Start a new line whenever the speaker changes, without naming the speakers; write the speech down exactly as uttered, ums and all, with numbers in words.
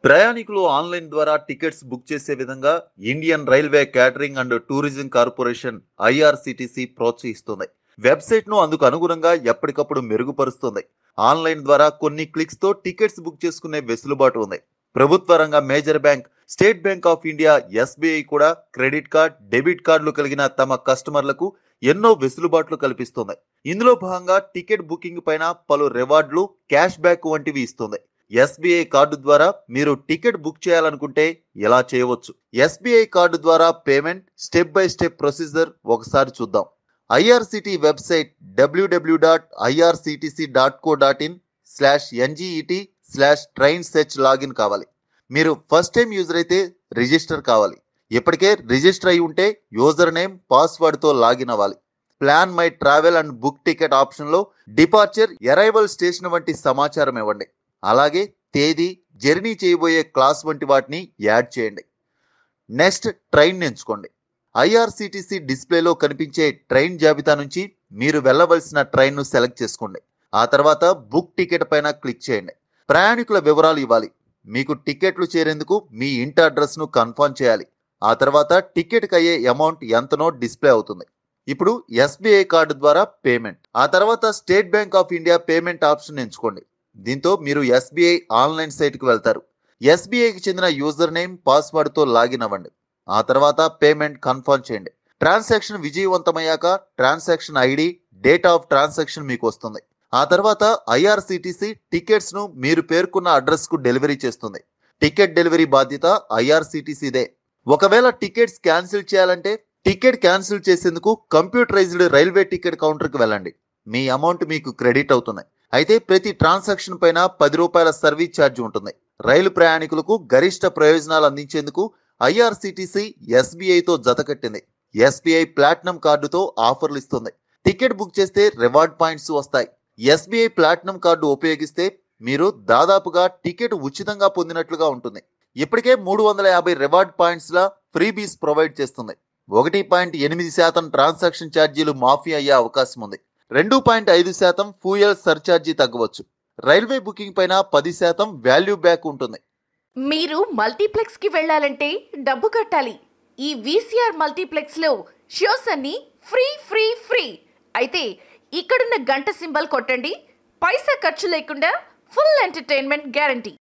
ప్రయాణికులు ఆన్లైన్ ద్వారా tickets book చేసే విధంగా Indian railway catering and tourism corporation IRCTC ప్రోత్సహిస్తుంది. వెబ్సైట్ ను అందుకు అనుగుణంగా ఎప్పటికప్పుడు మెరుగుపరుస్తుంది. ఆన్లైన్ ద్వారా కొన్ని క్లిక్స్ తో టికెట్స్ బుక్ చేసుకునే వెసులుబాటు ఉంది. ప్రభుత్వ రంగ major bank State Bank of India SBI కూడా క్రెడిట్ కార్డ్, డెబిట్ కార్డులు కలిగిన తమ కస్టమర్లకు ఎన్నో వెసులుబాట్లు కల్పిస్తుంది. ఇందులో భాగంగా టికెట్ బుకింగ్ పైన పలు రివార్డులు, క్యాష్ బ్యాక్ వంటివి ఇస్తుంది. ఎస్బీఐ కార్డు ద్వారా మీరు టికెట్ బుక్ చేయాలనుకుంటే ఇలా చేయవచ్చు. ఎస్బీఐ కార్డు ద్వారా payment step by step procedure ఒకసారి చూద్దాం. ఐఆర్సీటీ వెబ్సైట్ డబ్ల్యూడబ్ల్యూ dot IRCTC dot co dot in slash NGET slash train search login కావాలి. మీరు ఫస్ట్ టైం యూజర్ అయితే రిజిస్టర్ కావాలి. ఇప్పటికే రిజిస్టర్ అయి ఉంటే యూజర్ నేమ్, పాస్వర్డ్తో లాగిన్ అవ్వాలి. Plan my travel and book ticket ఆప్షన్లో డిపార్చర్, అరైవల్ స్టేషన్ వంటి సమాచారం ఇవ్వండి. అలాగే తేదీ, జర్నీ చేయబోయే క్లాస్ వంటి వాటిని యాడ్ చేయండి. నెక్స్ట్ ట్రైన్ ఎంచుకోండి. ఐఆర్సీటీసీ డిస్ప్లేలో కనిపించే ట్రైన్ జాబితా నుంచి మీరు వెళ్ళవలసిన ట్రైన్ను సెలెక్ట్ చేసుకోండి. ఆ తర్వాత బుక్ టికెట్ పైన క్లిక్ చేయండి. ప్రయాణికుల వివరాలు ఇవ్వాలి. మీకు టికెట్లు చేరేందుకు మీ ఇంటి అడ్రస్ను కన్ఫర్మ్ చేయాలి. ఆ తర్వాత టికెట్కి అయ్యే అమౌంట్ ఎంతనో డిస్ప్లే అవుతుంది. ఇప్పుడు ఎస్బీఐ కార్డు ద్వారా పేమెంట్. ఆ తర్వాత State Bank of India payment option ఎంచుకోండి. దీంతో మీరు ఎస్బీఐ ఆన్లైన్ సైట్కి వెళ్తారు. ఎస్బీఐకి చెందిన యూజర్ నేమ్, పాస్వర్డ్తో లాగిన్ అవ్వండి. ఆ తర్వాత పేమెంట్ కన్ఫర్మ్ చేయండి. ట్రాన్సాక్షన్ విజయవంతమయ్యాక transaction ID, date of transaction మీకు వస్తుంది. ఆ తర్వాత ఐఆర్సీటీసీ టికెట్స్ ను మీరు పేర్కొన్న అడ్రస్ కు డెలివరీ చేస్తుంది. టికెట్ డెలివరీ బాధ్యత ఐఆర్సీటీసీదే. ఒకవేళ టికెట్స్ క్యాన్సిల్ చేయాలంటే టికెట్ క్యాన్సిల్ చేసేందుకు కంప్యూటరైజ్డ్ రైల్వే టికెట్ కౌంటర్కి వెళ్ళండి. మీ అమౌంట్ మీకు క్రెడిట్ అవుతుంది. అయితే ప్రతి ట్రాన్సాక్షన్ పైన పది రూపాయల సర్వీస్ ఛార్జ్ ఉంటుంది. రైలు ప్రయాణికులకు గరిష్ట ప్రయోజనాలు అందించేందుకు ఐఆర్సీటీసీ ఎస్బీఐతో జతకట్టింది. ఎస్బీఐ ప్లాటినం కార్డుతో ఆఫర్లు ఇస్తుంది. టికెట్ బుక్ చేస్తే రివార్డ్ పాయింట్స్ వస్తాయి. ఎస్బీఐ ప్లాటినం కార్డు ఉపయోగిస్తే మీరు దాదాపుగా టికెట్ ఉచితంగా పొందినట్లుగా ఉంటుంది. ఇప్పటికే మూడు వందల యాభై రివార్డ్ పాయింట్స్ లా ఫ్రీబీస్ ప్రొవైడ్ చేస్తుంది. ఒకటి పాయింట్ ఎనిమిది శాతం ట్రాన్సాక్షన్ ఛార్జీలు మాఫీ అయ్యే అవకాశం ఉంది. రెండు పాయింట్ ఐదు శాతం ఫ్యూయల్ సర్ఛార్జీ తగ్గవచ్చు. రైల్వే బుకింగ్ పైన పది శాతం వాల్యూ బ్యాక్ ఉంటుంది.
మీరు మల్టీప్లెక్స్ కి వెళ్ళాలంటే డబ్బు కట్టాలి. ఈ వీసీఆర్ మల్టీప్లెక్స్ లో షోస్ అన్ని ఫ్రీ ఫ్రీ ఫ్రీ. అయితే ఇక్కడున్న గంట సింబల్ కొట్టండి. పైసా ఖర్చు లేకుండా ఫుల్ ఎంటర్టైన్మెంట్ గ్యారంటీ.